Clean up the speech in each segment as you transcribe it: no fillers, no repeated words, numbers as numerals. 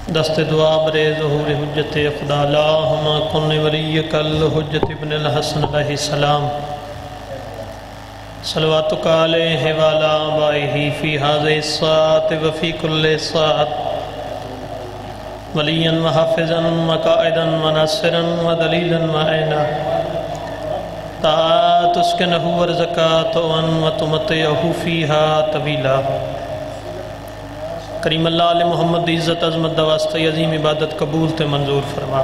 دست دعا برے ظہور حجت خدا اللہم کن ولیک الحجت ابن الحسن علیہ السلام صلواتک علیہ وعلا آبائہ فی هذه الساعة وفی کل ساعة ولیا وحافظا وقائدا وناصرا ودلیلا وعینا تسکنہ ورزقا وتمتعہ فیہا طویلا کریم اللہ علیہ محمد دی عزت عظمت دواسطہ عظیم عبادت قبول تے منظور فرما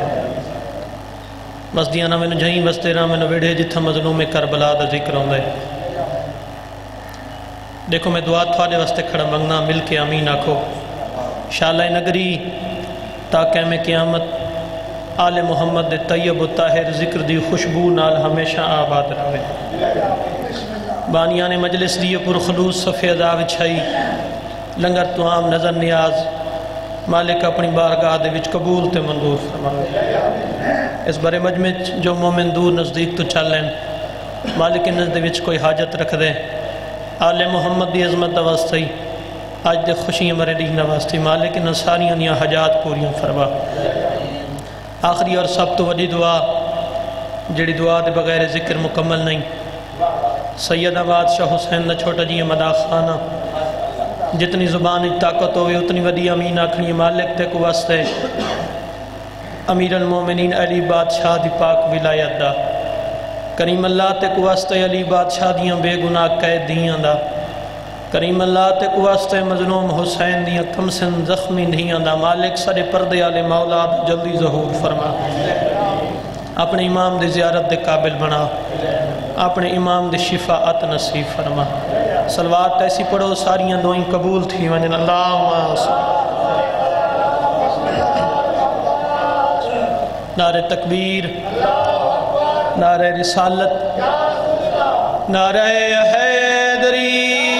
بس دیانا میں جھائیں بس تیرا میں ویڑھے جتھا مظلوم کربلا دا ذکر ہوندے دیکھو میں دعا تھوڑے واسطے کھڑا منگنا مل کے آمین آکھو شالہ نگری تاکہ میں قیامت آل محمد دے طیب و طاہر ذکر دی خوشبو نال ہمیشہ آباد رہے بانیان مجلس دی پر خلوص صفحہ عذاب چھائی لنگر تو عام نظر نیاز مالک اپنی بارگاہ دے وچ قبول تے منظور فرمائے اس بارے مجمع جو مومن دور نزدیک تو چلیں مالک نزد وچ کوئی حاجت رکھ دے آل محمد دی عظمت دواستی آج دے خوشیاں مرے دینا واسطی مالک ان ساریاں دیا حاجات پوریاں فرما آخری اور سب تو وڈی دعا جڑی دعا دے بغیر ذکر مکمل نہیں سید آباد شاہ حسین دا چھوٹا جی مدا خانہ جتنی زبان طاقت ہوئے اتنی وڈی امین آکھنی مالک تے کو واسطے امیر المومنین علی بادشاہ دی پاک ولایت دا کریم اللہ تے کو واسطے علی بادشاہ دیاں بے گناہ قید دیاں دا کریم اللہ تے کو واسطے مظلوم حسین دیاں کمسن زخمی دیاں دا مالک سارے پردے آلے مولا جلدی ظہور فرما اپنے امام دی زیارت دے قابل بنا اپنے امام دی شفاعت نصیب فرما صلوات ایسی پڑھو ساریاں دعائیں قبول تھی ونجن اللہم نعرہ تکبیر نعرہ رسالت نعرہ حیدری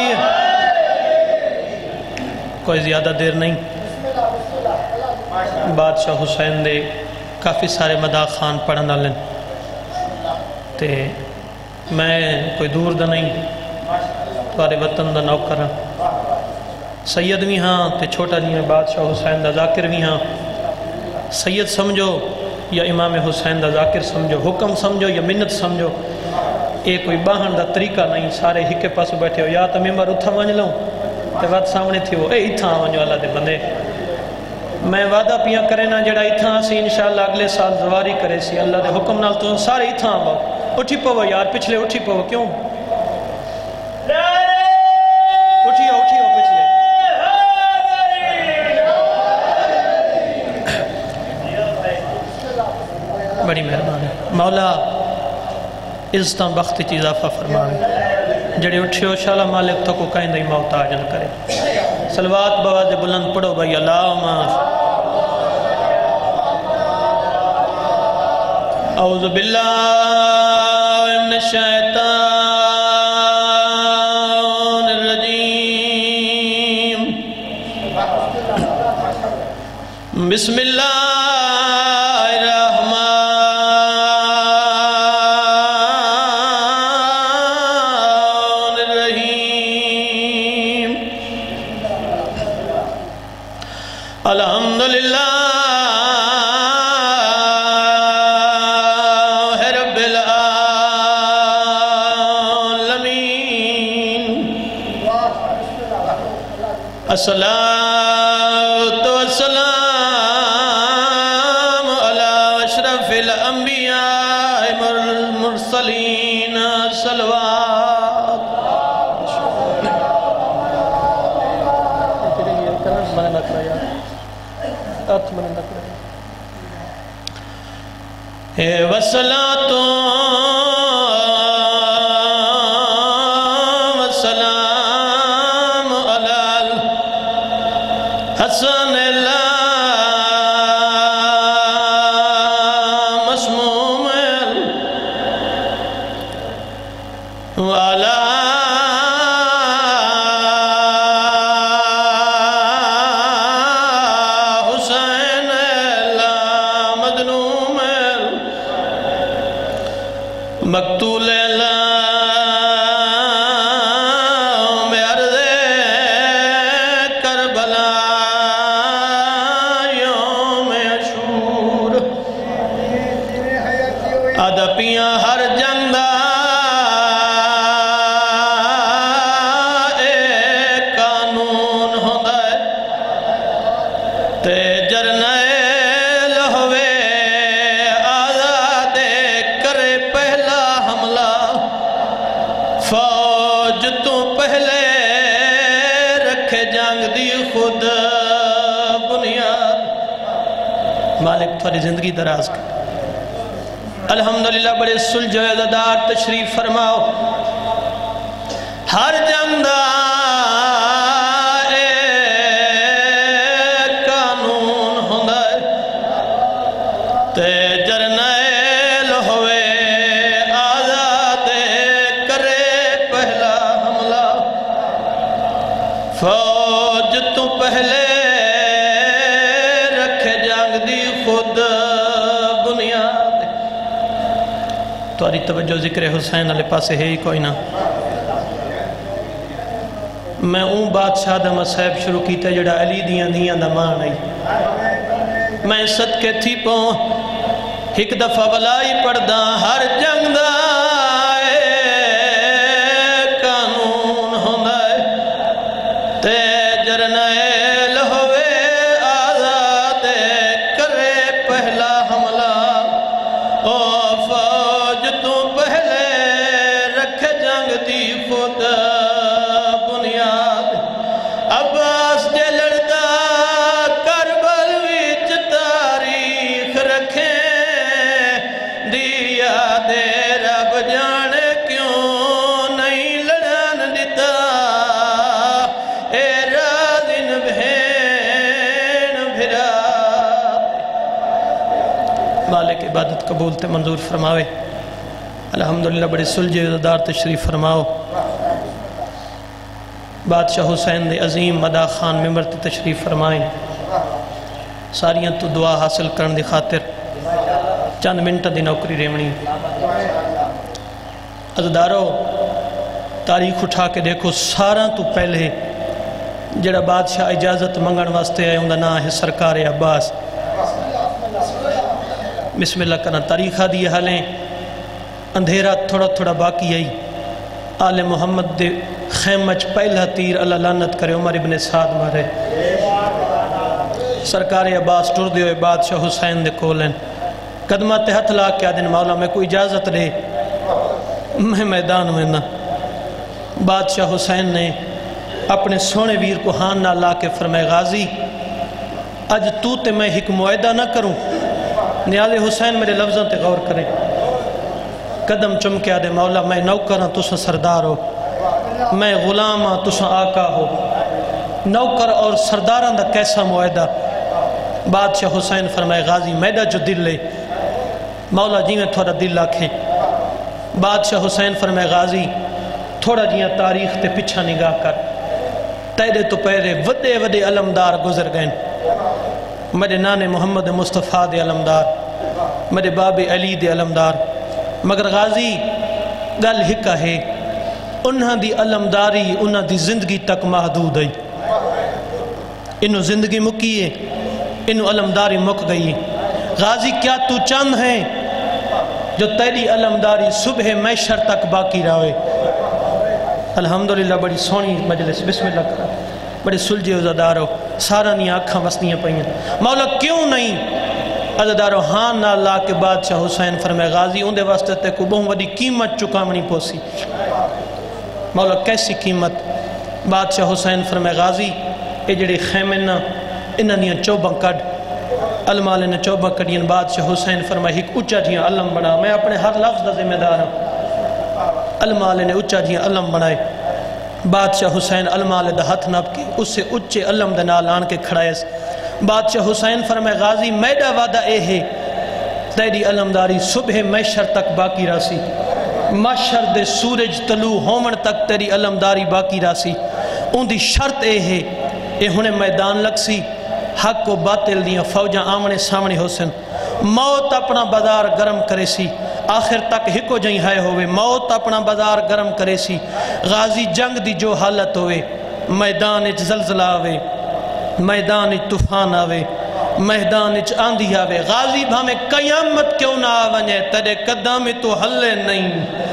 کوئی زیادہ دیر نہیں بادشاہ حسین دے کافی سارے مدا خان پڑھنا لیں تے میں کوئی دور دا نہیں تارے وطن دا نوکر ہاں سید بھی ہاں تے چھوٹا نہیں ہے بادشاہ حسین دا ذاکر بھی ہاں سید سمجھو یا امام حسین دا ذاکر سمجھو حکم سمجھو یا منت سمجھو ایک کوئی باہن دا طریقہ نہیں سارے ہی کے پاس بیٹھے ہو یا تو ممبر اتھا مانج لوں تے وقت سامنے تھی وہ اے اتھا آنجو اللہ دے بندے میں وعدہ پیا کرے نا جڑا اتھا سی انشاءاللہ اگلے سال زواری کرے سی اللہ دے حکم نال تو سارے اتھا آنباؤ اٹھی پو یار پچھلے اٹھی پو کیوں اٹھی ہو پچھلے بڑی مہربان ہے مولا عزتاں بخت چی اضافہ فرمائے جڑے اٹھے ہو شاءاللہ مالک تو کو کہیں دائی موت آجن کرے صلوات بواز بلند پڑھو بھائی اللہم اعوذ باللہ من الشیطان الرجیم بسم اللہ الحمدللہ رب العالمین الصلاة والسلام علی اشرف الانبیاء والمرسلین صلوات والصلاة والسلام على الحسن المسموم وعلى مقتول میں عرض کربلا تے جرنیل ہوئے آزادے کرے پہلا حملہ فوج تو پہلے رکھے جنگ دی خود بنیاد مالک تھوڑی زندگی دراز کر الحمدللہ بڑے سلجھ و عزدار تشریف فرماؤ ہر جنگ دا قانون ہوندا تے جرنیل ہوئے آزاد کرے پہلا حملہ فوج تو پہلے رکھے جنگ دی خود بنیاد تواری توجہ ذکر حسین علیہ پاسے ہے ہی کوئی نہ میں اون بادشاہ دا مسائب شروع کیتا جڑا علی دیاں دا مان آئی میں صدقے تھی پوں ایک دفعہ ولائی پڑھدا ہر جنگ دا قانون ہوندا تے جرنیل ہوئے آزاد کرے پہلا حملہ او فوج تو پہلے رکھ جنگ دی خود عباس دے لڑدا کربل وچ تاریخ رکھیں دیا دے رب جان کیوں نہیں لڑن دیتا اے رازن بہن بھرا مالک عبادت قبول تے منظور فرماوے الحمدللہ بڑے سلجھے عزدار تشریف فرماؤ بادشاہ حسین دے عظیم مدا خان ممبر تے تشریف فرمائیں ساریاں تو دعا حاصل کرن دی خاطر چند منٹ دی نوکری ریمنی عزدارو تاریخ اٹھا کے دیکھو سارا تو پہلے جڑا بادشاہ اجازت منگن واسطے آئے اندھا نا ہے سرکار عباس بسم اللہ کرنا تاریخہ دی حالیں اندھیرا تھوڑا تھوڑا باقی آئی آل محمد دے خیمچ پہلا تیر اللہ لعنت کرے عمر ابن سعد مارے سرکار عباس ٹر دے ہوئے بادشاہ حسین دے کولن قدمہ تے ہتھ لا کے آدن مولا میں کوئی اجازت دے میں میدان میں نہ بادشاہ حسین نے اپنے سونے ویر کو ہاں نہ لا کے فرمائے غازی اج تو تے میں ایک معاہدہ نہ کروں نیال حسین میرے لفظوں تے غور کریں قدم چمکیا دے مولا میں نوکر ہاں تسا سردار ہو میں غلام ہاں تسا آقا ہو نوکر اور سرداران دا کیسا معاہدہ بادشاہ حسین فرمائے غازی میڈا جو دل لے مولا جی میں تھوڑا دل لاکھیں بادشاہ حسین فرمائے غازی تھوڑا جیاں تاریخ تے پچھا نگاہ کر تیرے تو پہرے وڈے وڈے علمدار گزر گئے میرے نانے محمد مصطفیٰ دے علمدار میرے باب علی دے علمدار مگر غازی گل ہکا ہے انہاں دی علمداری انہاں دی زندگی تک محدود ہے انہوں زندگی مکی ہے انہوں علمداری مک گئی غازی کیا تو چند ہیں جو تیری علمداری صبح محشر تک باقی رہے الحمدللہ بڑی سونی مجلس بسم اللہ کرا بڑے سلجھے عزدار ہو سارا نہیں آنکھاں وسنیاں پہیاں مولا کیوں نہیں عزدارو ہاں نہ لا کے بادشاہ حسین فرمائے غازی اندے واسطے تے کو بہت بڑی قیمت چکامنی پوسی مولا کیسی قیمت بادشاہ حسین فرمائے غازی اے جڑے خیمنہ انہاں نیاں چوباں کڑ علمالے نے چوباں کڑین بادشاہ حسین فرمائے ایک اچھا جیاں علم بنا میں اپنے ہر لفظ دا ذمہ دار ہوں علمالے نے اچھا جیاں علم بنائے بادشاہ حسین علمالے دا ہتھ نب کے اس سے اچھے علم دا نال آن کے کھڑائے بادشاہ حسین فرمائے غازی میڈا وعدہ اے ہے تیری علمداری صبح محشر تک باقی راسی محشر دے سورج طلوع ہومن تک تیری علمداری باقی راسی ان دی شرط اے ہے اے ہونے میدان لگ سی حق و باطل دیاں فوجاں آمنے سامنے ہو سن موت اپنا بازار گرم کرے سی آخر تک ہکو جائیں ہائے ہوئے موت اپنا بازار گرم کرے سی غازی جنگ دی جو حالت ہوئے میدان اچ زلزلہ آوے میدان اچ طوفان آوے میدان اچ آندھی آوے غازی بھامیں قیامت کیوں نہ آونے تیرے قدام تو حلے نہیں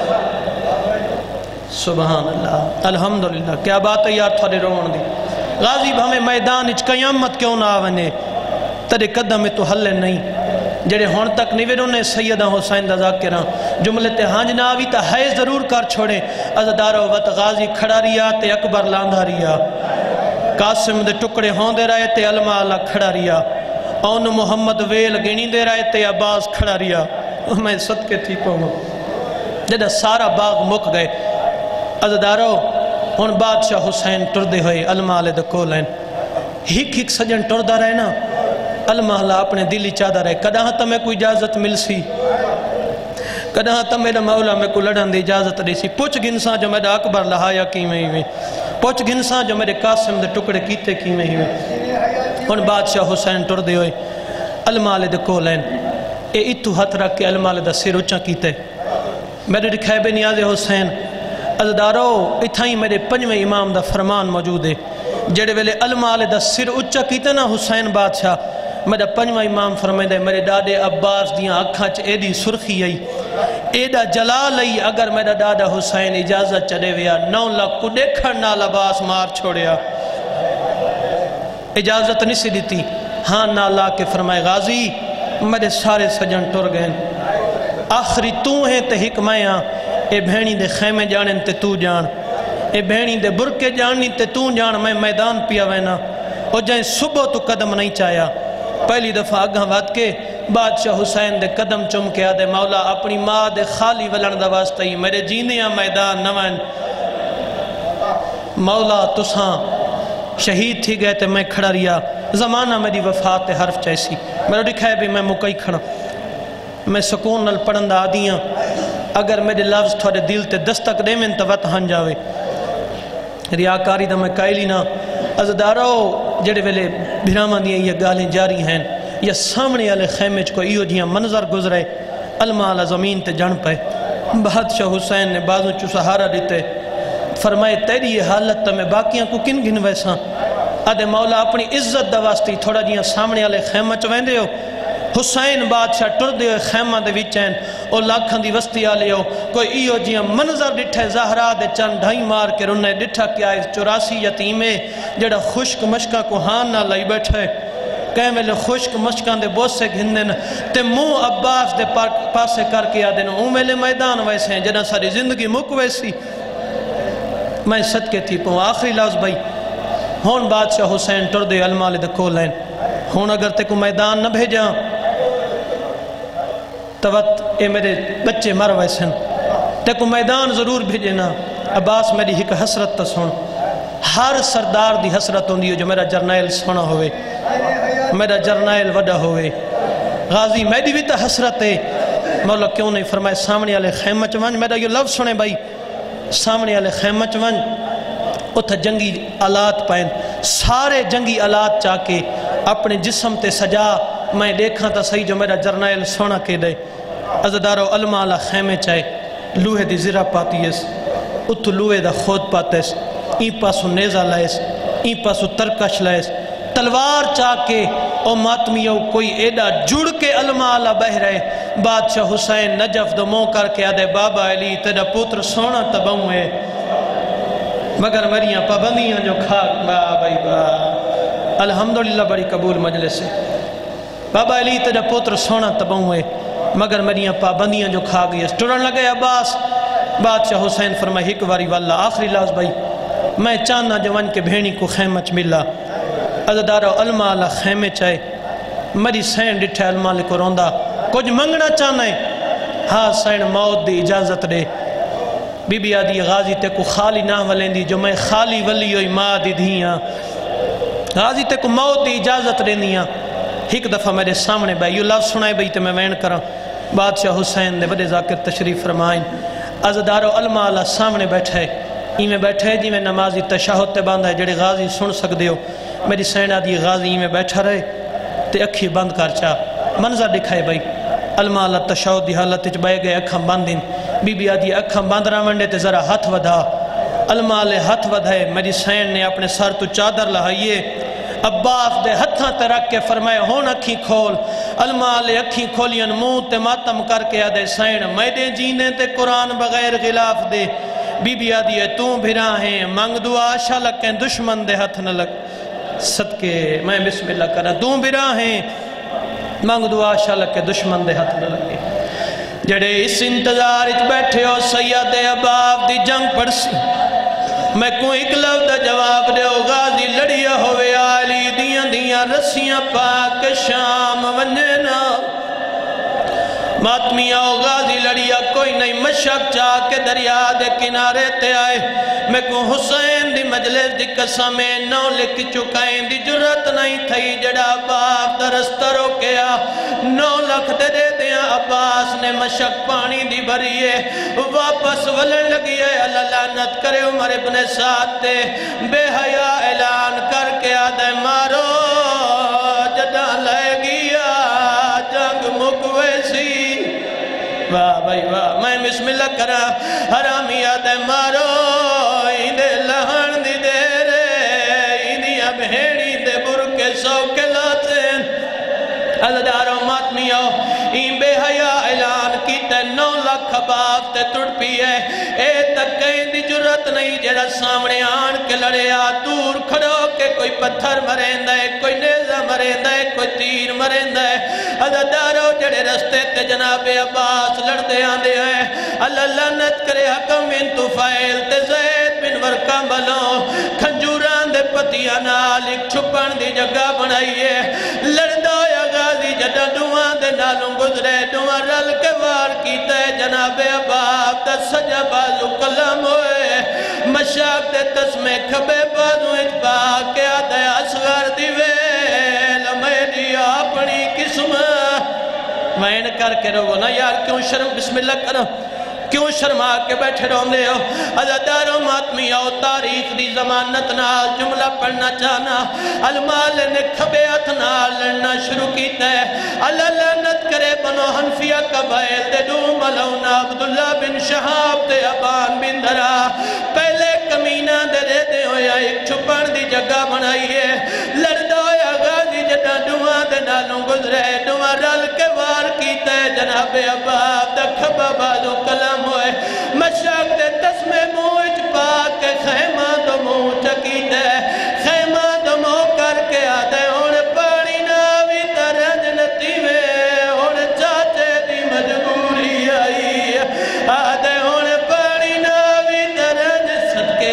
سبحان اللہ الحمدللہ کیا بات ہے یار تھوڑے روان دی غازی بھامیں میدان اچ قیامت کیوں نہ آونے تیرے قدم تو حلے نہیں جڑے ہون تک نہیں ویرونے سیدہ حسین دا ذاکرہ جملے تے ہانج نہ آوی تا ہے ضرور کر چھوڑے عزدارو وط غازی کھڑا ریا تے اکبر لاندھا ریا قاسم دے ٹکڑے ہون دے رہے تے علماء اللہ کھڑا ریا اون محمد ویل گنی دے رہے تے عباس کھڑا ریا میں صدقے تھی پہوں جدہ سارا باغ مک گئے عزدارو ہون بادشاہ حسین ٹردے ہوئے علماء اللہ دے کولین ہک سجن ٹردہ رہے نا علماء اللہ اپنے دلی چاہدہ رہے کدہاں تا میں کوئی اجازت مل سی کدہاں تا میرا مولا میں کو لڑن دی اجازت دی سی پوچھ گنساں جو میرا اکبر لہایا کی میں ہوئے پوچھ گنساں جو میرے قاسم دے ٹکڑے کیتے کی میں ہوئے ان بادشاہ حسین ٹر دے ہوئے علماء اللہ دے کولین اے اتو ہاتھ رکھ کے علماء اللہ دا سر اچھا کیتے میرے دکھائے بے نیاز حسین عزدارو اتھائیں میرے پنجویں امام دا فرمان موجود ہے جڑے ویلے علماء اللہ دا سر اچھا کیتے نا حسین بادشاہ میرا پنجویں امام فرمائے دے میرے ڈاڈے عباس دیاں اکھاں چ ایڈی سرخی آئی ایڈا جلال آئی اگر میرا ڈاڈا حسین اجازت چڑے ویا 9 لاکھ کو دیکھر نال عباس مار چھوڑیا اجازت نہیں سی دیتی ہاں نالا کے فرمائے غازی میرے سارے سجن ٹر گئے آخری تو ہیں تے حکمائیاں اے بھینی دے خیمے جانن تے تو جان اے بھینی دے برکے جاننی تے تو جان میں میدان پیا وینا اور جائیں صبح تو قدم نہیں چاہیا پہلی دفعہ اگاں وات کے بادشاہ حسین دے قدم چم کے آدھے مولا اپنی ماں دے خالی ولن دا واسطہ ہی میرے جیندیاں میدان نوائن مولا تساں شہید تھی گئے تے میں کھڑا ریا زمانہ میری وفات حرف چیسی میرے دکھائے بھی میں مکئی کھڑا میں سکون نل پڑھندہ آدیاں اگر میرے لفظ تھوڑے دل تے دستک دے میں انتوات ہن جاوے ریاکاری دا میں قائلی نا عزدارو جڑے ویلے بھرامان دیاں یہ گالیں جاری ہیں یا سامنے والے خیمے کو ایو جیاں منظر گزرے علماء اللہ زمین تے جن پہ بادشاہ حسین نے بازوں چو سہارا دیتے فرمائے تیری یہ حالت تا میں باقیاں کو کن گن ویسا آدھے مولا اپنی عزت دا واسطی تھوڑا جیاں سامنے والے خیمہ چو ویندے ہو حسین بادشاہ ٹر دے ہوئے خیمہ دے وچین اور لاکھاں دی وستی آلے ہو کوئی ایو جیاں منظر ڈٹھے زہرا دے چند ڈھائی مار کے رنے ڈٹھا کیا ہے 84 یتیمے جڑا خشک مشکا کو ہان نہ لائی بیٹھے کہیں میں لے خشک مشکان دے بہت سے گھندن تے منہ عباس دے پاسے کر کے آدھے ہوں میں لے میدان ویسے ہیں جنہ ساری زندگی مک ویسی میں صدقے تھی پہوں آخری لفظ بھائی ہون بادشاہ حسین ٹر دے علماء دے کولین ہون اگر تے کو میدان نہ بھیجا توت اے میرے بچے مر ویسن تے کو میدان ضرور بھیجنا عباس میری ایک حسرت تا سن ہر سردار دی حسرت ہوندی ہو جو میرا جرنائل سونا ہوئے میرا جرنائل وڈا ہوئے غازی میری بھی تا حسرت ہے مولا کیوں نہیں فرمائے سامنے والے خیمہ چوانج میرا یہ لفظ سنے بھائی سامنے والے خیمہ چوانج اتھا جنگی آلات پائن سارے جنگی آلات چاہ کے اپنے جسم تے سجا میں دیکھاں تا صحیح جو میرا جرنائل سونا کے دے عزدارو علماء اللہ خیمے چاہے لوہے دی زرہ پاتی اس اتھو لوہے دا خود پاتیس این پاسو نیزہ لائیس این پاسو ترکش لائیس تلوار چاہ کے او ماتمیوں کوئی ایڈا جڑ کے علماء اللہ بہ رہے بادشاہ حسین نجف دو موں کر کے آدھے بابا علی تیرا پوتر سونا تباؤں ہے مگر مریاں پابندیاں جو کھاک بابا الحمدللہ بڑی قبول مجلس ہے بابا علی تیرا پوتر سونا تباؤں ہے مگر مریاں پابندیاں جو کھا گئی اس ٹرن لگے عباس بادشاہ حسین فرمائے ایک واری واللہ آخری لفظ بھائی میں چاہنا جوان کے بھینی کو خیمچ ملا عزدارو علماء اللہ خیمے چاہے مری سین ڈٹھے علماء اللہ کو روندہ کچھ منگنا چاہنا ہے ہاں سین موت دی اجازت دے بی بی آدھی غازی تے کو خالی نہ ولین دی جو میں خالی ولی ہوئی ماں دی دھیاں غازی تے کو موت دی اجازت دیندیاں ایک دفعہ میرے سامنے بھائی یہ لفظ سنائے بھائی تے میں وین کرا بادشاہ حسین دے بڑے ذاکر تشریف فرمائیں عزدارو علماء اللہ سامنے بیٹھے میں بیٹھے جی میں نمازی تشہد تے باندھا ہے جڑے غازی سن سکتے ہو میری سینہ دی غازی میں بیٹھا رہے تے اکھی بند کر چاہ منظر دکھائے بھائی علماء اللہ تشہد دی حالت چ بے گئے اکھاں باندھیں بی بی آدھی اکھاں باندھ رہا منڈے تے ذرا ہاتھ ودھا علماء اللہ ہاتھ ودھائے میری سین نے اپنے سر تو چادر لہائیے عباس دے ہتھاں تے رکھ کے فرمائے ہون اکھی کھول علماء اللہ اکھی کھولین منہ تے ماتم کر کے آدھے سین میدے جینے تے قرآن بغیر غلاف دے بی بی آدھی ہے تو بھرا ہیں منگ دعا شاہ لکیں دشمن دے ہتھ نہ لگ صدقے میں بسم اللہ کرا دوں براہیں مانگ دعا شالک کے دشمن دے ہاتھ نہ لگے جڑے اس انتظار اچ بیٹھے ہو سید اباب دی جنگ پڑسی میں کو ایک لفظ جواب دے ہو غازی لڑیا ہوئے آلی دیاں رسیاں پاک شام ونجنا ماتمیاں ہو غازی لڑیا کوئی نہیں مشک چاہ کے دریا دے کنارے تے آئے میں کو حسین دی مجلس دی قسمیں نو لکھ چکائیں دی جرت نہیں تھئی جڑا باپ درستہ روکیا 9 لکھ دے دیاں عباس نے مشک پانی دی بھریے واپس ولن لگیے اللہ لعنت کرے عمر ابن سعد تے بے حیاء اعلان کر کے آدھے مارو جدہ لے گیا جنگ مکویسی واہ بھائی واہ میں بسم اللہ کرا حرامی آدھے مارو ایندے لہن دی دے رے ایندیاں بھیڑی دے برکے سو کے لاتیں عزدارو ماتمیوں این بے حیاء اعلان کیتے 9 لکھ باپ تے تڑ پیئے اے تک کہیں دی جرت نہیں جڑا سامنے آن کے لڑیا دور کھڑو کے کوئی پتھر مرین دے کوئی نیزہ مرین دے کوئی تیر مرین دے عزدارو جڑے رستے تے جناب عباس لڑ دے آن دے ہیں اللہ لعنت کرے حکم بن طفیل تے زید بن ورقہ بلوں کھنجوران دے پتیاں نال ایک چھپن دی جگہ بنائیے لڑ دو یا غازی جدہ دعاں دے نالوں گزرے دعاں رل کے وار کیتے جناب عباب دا سجا بازو کلم ہوئے مشاک دے تسمے کھبے بازو اجبا کے آدھے اصغر دیویل میری اپنی قسم میں انکار کے رہو نا یار کیوں شرم بسم اللہ کرو کیوں شرما کے بیٹھے رہنے ہو عزدارو ماتمی آؤ تاریخ دی زمانت نال جملہ پڑھنا چاہنا المال نے کھبے اتنا لڑنا شروع کیتا ہے اللہ لعنت کرے بنو حنفیہ قبائل دے دوم علیونا عبداللہ بن شہاب دے ابان بن درہ پہلے کمینہ دے دے ہویا ایک چھپن دی جگہ بنائیے لڑدہ ہویا غازی جدہ دعا دے نالوں گزرے دعا رل کے وار کیتا ہے جناب عباب دا کھبا بازو کلام ہوئے مشاک دے تسمے موج پاک کے خیمہ دو موج چکی دے خیمہ دو مو کر کے آدھے ہون پانی ناوی ترنج نتیوے ہون چاچے دی مجبوری آئی آدھے ہون پانی ناوی ترنج صدقے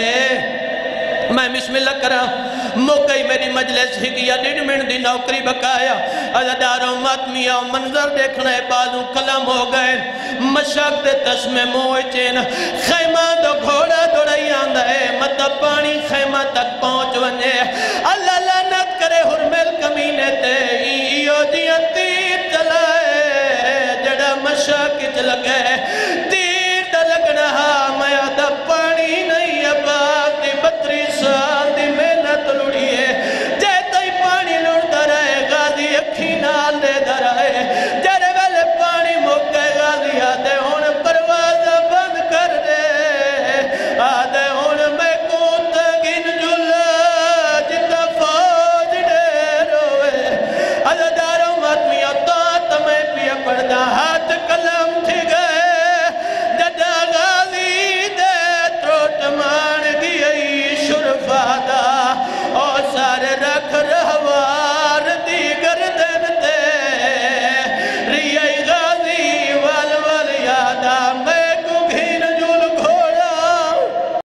میں بسم اللہ کرا موقعی میری مجلس ہگیا 1.5 منٹ دی نوکری بکایا عزداروں ماتمیاں منظر دیکھنے بازوں کلم ہو گئے مشاک دے تسمے موئے چین خیمہ دو گھوڑا دوڑائی آندہ ہے مطلب پانی خیمہ تک پہنچ ونجے اللہ لعنت کرے حرمل کمینے تے ایو دیاں تیر چلائے جڑا مشاک چلگے